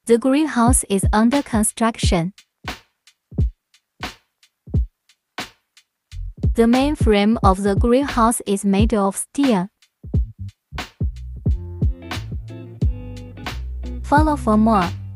The greenhouse is under construction. The main frame of the greenhouse is made of steel. Follow for more.